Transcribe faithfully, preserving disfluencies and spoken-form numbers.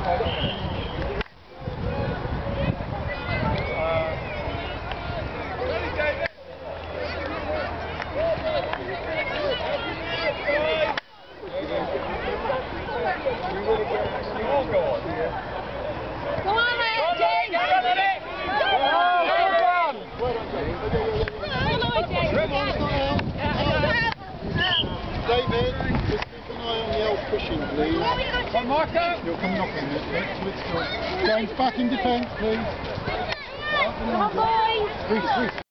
David, just keep an eye on the old cushion, please. Come on, Marco! You'll come knocking it. James, back in defence, please. Come on, boys!